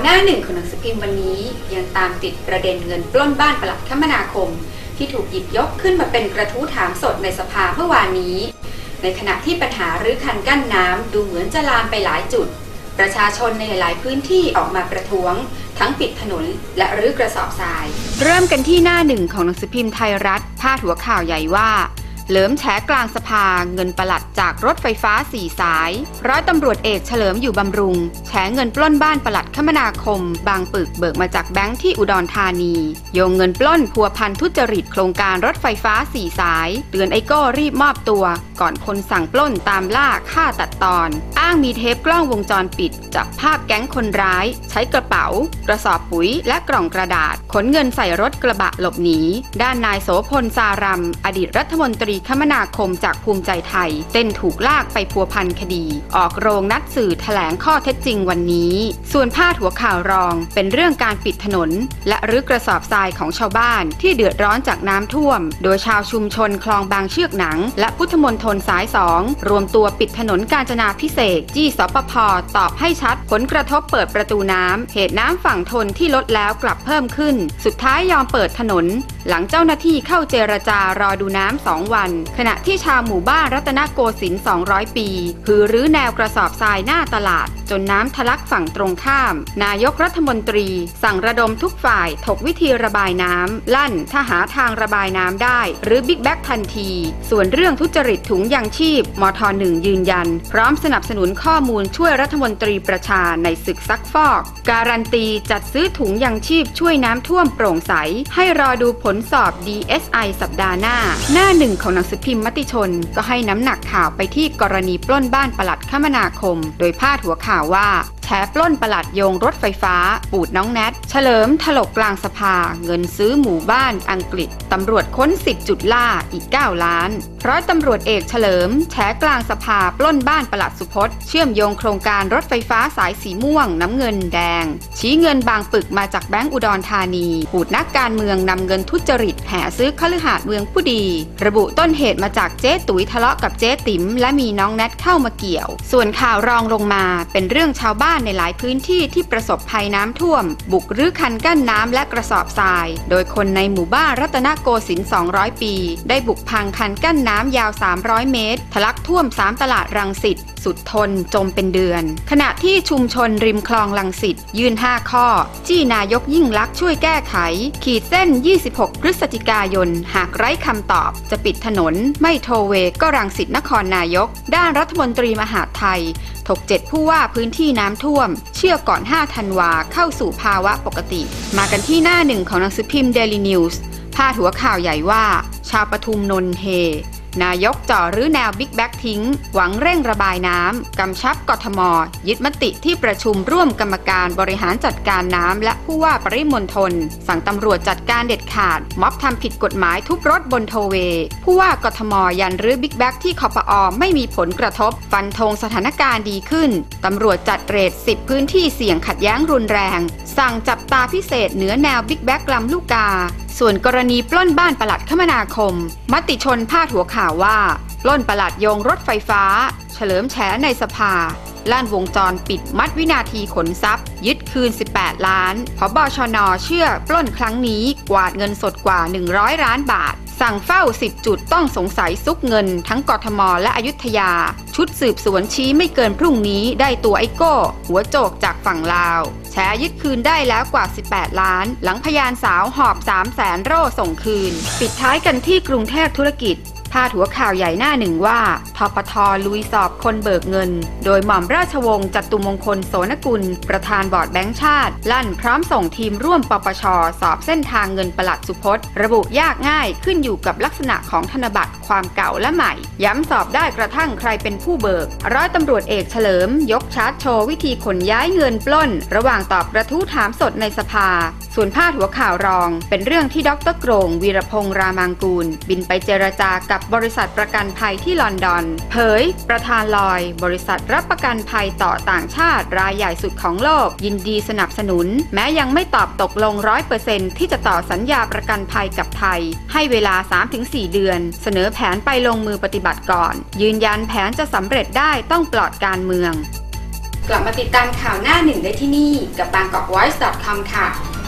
น้าหนึ่งของหนังสือพิมพ์วันนี้ยังตามติดประเด็นเงินปล้นบ้านปลัดคมนาคมที่ถูกหยิบยกขึ้นมาเป็นกระทู้ถามสดในสภาเมื่อวานนี้ในขณะที่ปัญหารื้อคันกั้นน้ำดูเหมือนจะลามไปหลายจุดประชาชนในหลายพื้นที่ออกมาประท้วงทั้งปิดถนนและรื้อกระสอบทรายเริ่มกันที่หน้าหนึ่งของหนังสือพิมพ์ไทยรัฐพาดหัวข่าวใหญ่ว่าเหลิมแฉกลางสภาเงินปลัดจากรถไฟฟ้า4 สายร้อยตำรวจเอกเฉลิมอยู่บำรุงแฉเงินปล้นบ้านปลัดคมนาคมบางปึกเบิกมาจากแบงค์ที่อุดรธานีโยงเงินปล้นพัวพันทุจริตโครงการรถไฟฟ้า4 สายเตือนไอโก้รีบมอบตัวก่อนคนสั่งปล้นตามล่าฆ่าตัดตอนอ้างมีเทปกล้องวงจรปิดจับภาพแก๊งคนร้ายใช้กระเป๋ากระสอบปุ๋ยและกล่องกระดาษขนเงินใส่รถกระบะหลบหนีด้านนายโสพลสารัมอดีตรัฐมนตรีคมนาคมจากภูมิใจไทยเต้นถูกลากไปพัวพันคดีออกโรงนัดสื่อแถลงข้อเท็จจริงวันนี้ส่วนพาดหัวข่าวรองเป็นเรื่องการปิดถนนและรื้อกระสอบทรายของชาวบ้านที่เดือดร้อนจากน้ำท่วมโดยชาวชุมชนคลองบางเชือกหนังและพุทธมณฑลสาย2รวมตัวปิดถนนกาญจนาภิเษกจี้สปภ.ตอบให้ชัดผลกระทบเปิดประตูน้ำเหตุน้ำฝั่งทนที่ลดแล้วกลับเพิ่มขึ้นสุดท้ายยอมเปิดถนนหลังเจ้าหน้าที่เข้าเจรจารอดูน้ำ2 วันขณะที่ชาวหมู่บ้านรัตนโกสินทร์200 ปีฮือรื้อแนวกระสอบทรายหน้าตลาดจนน้ำทะลักฝั่งตรงข้ามนายกรัฐมนตรีสั่งระดมทุกฝ่ายถกวิธีระบายน้ำลั่นถ้าหาทางระบายน้ำได้หรือบิ๊กแบ็กทันทีส่วนเรื่องทุจริตถุงยางชีพมท.1 ยืนยันพร้อมสนับสนุนข้อมูลช่วยรัฐมนตรีประชาในศึกซักฟอกการันตีจัดซื้อถุงยางชีพช่วยน้ำท่วมโปร่งใสให้รอดูผลสอบ DSI สัปดาห์หน้าหนึ่งของหนังสือพิมพ์มติชนก็ให้น้ำหนักข่าวไปที่กรณีปล้นบ้านปลัดคมนาคมโดยพาดหัวข่าวว่าแฉปล้นปลัดโยงรถไฟฟ้าปูดน้องแนทเฉลิมถลกกลางสภาเงินซื้อหมู่บ้านอังกฤษตำรวจค้น10 จุดล่าอีก9 ล้านร้อยตำรวจเอกเฉลิมแฉกลางสภาปล้นบ้านปลัดสุพจน์เชื่อมโยงโครงการรถไฟฟ้าสายสีม่วงน้ำเงินแดงชี้เงินบางปึกมาจากแบงก์อุดรธานีปูดนักการเมืองนำเงินทุจริตแห่ซื้อคฤหาสน์เมืองผู้ดีระบุต้นเหตุมาจากเจ๊ตุ๋ยทะเลาะกับเจ๊ติ๋มและมีน้องแนทเข้ามาเกี่ยวส่วนข่าวรองลงมาเป็นเรื่องชาวบ้านในหลายพื้นที่ที่ประสบภัยน้ำท่วมบุกรื้อคันกั้นน้ำและกระสอบทรายโดยคนในหมู่บ้านรัตนโกสินทร์200 ปีได้บุกพังคันกั้นน้ำยาว300 เมตรทะลักท่วม3 ตลาดรังสิตสุดทนจมเป็นเดือนขณะที่ชุมชนริมคลองรังสิตยื่น5 ข้อจี้นายกยิ่งลักษณ์ช่วยแก้ไขขีดเส้น26 พฤศจิกายนหากไร้คำตอบจะปิดถนนไม่โทเวก็รังสิตนครนายกด้านรัฐมนตรีมหาดไทยถก7 ผู้ว่าพื้นที่น้ำท่วมเชื่อก่อน5 ธันวาเข้าสู่ภาวะปกติมากันที่หน้าหนึ่งของหนังสือพิมพ์ Daily News พาดหัวข่าวใหญ่ว่าชาวปทุมนนท์เฮนายกจ่อรื้อแนวบิ๊กแบ็กทิ้งหวังเร่งระบายน้ำกำชับกทมยึดมติที่ประชุมร่วมกรรมการบริหารจัดการน้ำและผู้ว่าปริมณฑลสั่งตำรวจจัดการเด็ดขาดม็อบทำผิดกฎหมายทุบรถบนโทเวผู้ว่ากทมยันรื้อบิ๊กแบ็กที่คปอ.ไม่มีผลกระทบฟันธงสถานการณ์ดีขึ้นตำรวจจัดเรท10 พื้นที่เสี่ยงขัดแย้งรุนแรงสั่งจับตาพิเศษเหนือแนวบิ๊กแบ็กลำลูกกาส่วนกรณีปล้นบ้านปลัดคมนาคมมติชนพาดหัวข่าวว่าปล้นปลัดโยงรถไฟฟ้าเฉลิมแฉในสภาลั่นวงจรปิดมัดวินาทีขนทรัพย์ยึดคืน18 ล้านผบชน.เชื่อปล้นครั้งนี้กวาดเงินสดกว่า100 ล้านบาทสั่งเฝ้า10 จุดต้องสงสัยซุกเงินทั้งกทมและอยุธยาชุดสืบสวนชี้ไม่เกินพรุ่งนี้ได้ตัวไอโก้หัวโจกจากฝั่งลาวแฉยึดคืนได้แล้วกว่า18 ล้านหลังพยานสาวหอบ300,000 โร่ส่งคืนปิดท้ายกันที่กรุงเทพธุรกิจพาดหัวข่าวใหญ่หน้าหนึ่งว่าทปท.ลุยสอบคนเบิกเงินโดยหม่อมราชวงศ์จตุมงคลโสนกุลประธานบอร์ดแบงก์ชาติลั่นพร้อมส่งทีมร่วมปปช.สอบเส้นทางเงินปลัดสุพจน์ระบุยากง่ายขึ้นอยู่กับลักษณะของธนบัตรความเก่าและใหม่ย้ำสอบได้กระทั่งใครเป็นผู้เบิกร้อยตำรวจเอกเฉลิมยกชาร์ตโชว์วิธีขนย้ายเงินปล้นระหว่างตอบกระทู้ถามสดในสภาส่วนพาดหัวข่าวรองเป็นเรื่องที่ดร.โกรงวีรพงษ์รามังกูลบินไปเจรจากับบริษัทประกันภัยที่ลอนดอนเผยประธานลอยบริษัทรับประกันภัยต่อต่างชาติรายใหญ่สุดของโลกยินดีสนับสนุนแม้ยังไม่ตอบตกลง 100% ที่จะต่อสัญญาประกันภัยกับไทยให้เวลา 3-4 เดือนเสนอแผนไปลงมือปฏิบัติก่อนยืนยันแผนจะสำเร็จได้ต้องปลอดการเมืองกลับมาติดตามข่าวหน้าหนึ่งได้ที่นี่กับ bangkokvoice.com ค่ะ